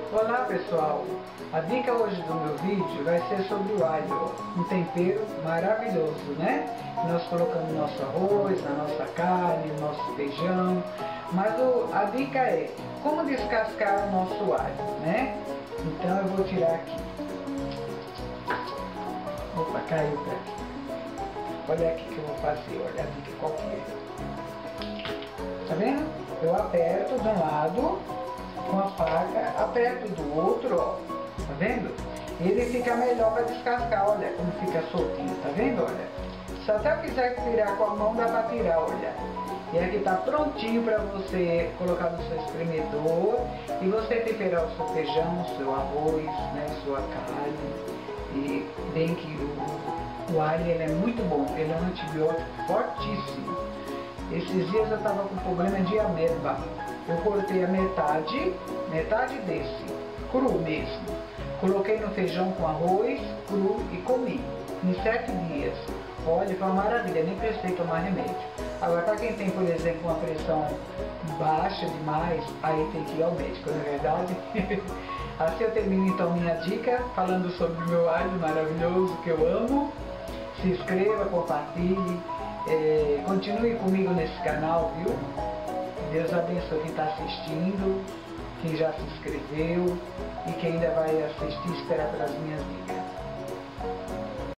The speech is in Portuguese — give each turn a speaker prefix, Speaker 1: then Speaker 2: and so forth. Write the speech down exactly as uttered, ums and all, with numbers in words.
Speaker 1: Olá pessoal, a dica hoje do meu vídeo vai ser sobre o alho, um tempero maravilhoso, né? Nós colocamos no nosso arroz, na nossa carne, no nosso feijão, mas o, a dica é como descascar o nosso alho, né? Então eu vou tirar aqui. Opa, caiu pra aqui. Olha aqui que eu vou fazer, olha a dica qual que é. Tá vendo? Eu aperto de um lado com a faca, aperto do outro, ó, tá vendo? Ele fica melhor para descascar, olha como fica soltinho, tá vendo, olha? Se até eu quiser tirar com a mão, dá para tirar, olha. E aqui tá prontinho para você colocar no seu espremedor e você temperar o seu feijão, o seu arroz, né, sua carne. E bem que o, o alho ele é muito bom, ele é um antibiótico fortíssimo. Esses dias eu tava com problema de ameba. Eu cortei a metade, metade desse, cru mesmo. Coloquei no feijão com arroz, cru e comi. Em sete dias. Olha, foi uma maravilha, nem precisei tomar remédio. Agora, para quem tem, por exemplo, uma pressão baixa demais, aí tem que ir ao médico, não é verdade? Assim eu termino então minha dica, falando sobre o meu alho maravilhoso que eu amo. Se inscreva, compartilhe, é, continue comigo nesse canal, viu? Deus abençoe quem está assistindo, quem já se inscreveu e quem ainda vai assistir e esperar pelas minhas dicas.